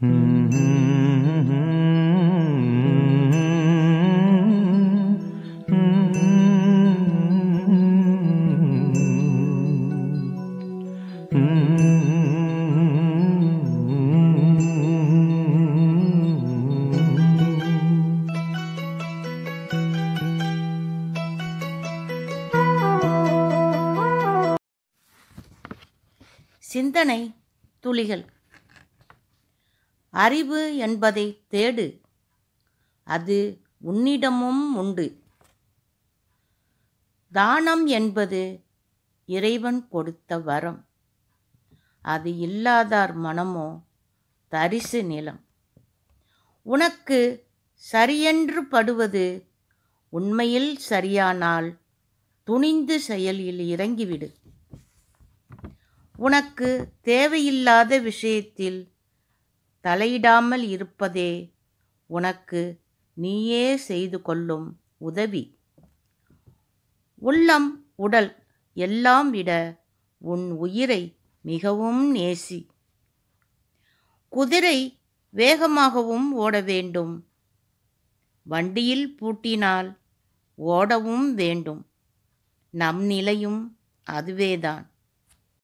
சிந்தனை துளிகள். அறிவு என்பதை தேடு, அது உன்னிடமும் உண்டு. தானம் என்பது இறைவன் கொடுத்த வரம், அது இல்லாதார் மனமோ தரிசு நிலம். உனக்கு சரியென்று படுவது உண்மையில் சரியானால் துணிந்து செயலில் இறங்கிவிடு. உனக்கு தேவையில்லாத விஷயத்தில் தலையிடாமல் இருப்பதே உனக்கு நீயே செய்து கொள்ளும் உதவி. உள்ளம் உடல் எல்லாம் விட உன் உயிரை மிகவும் நேசி. குதிரை வேகமாகவும் ஓட வேண்டும், வண்டியில் பூட்டினால் ஓடவும் வேண்டும். நம் நிலையும் அதுவேதான்.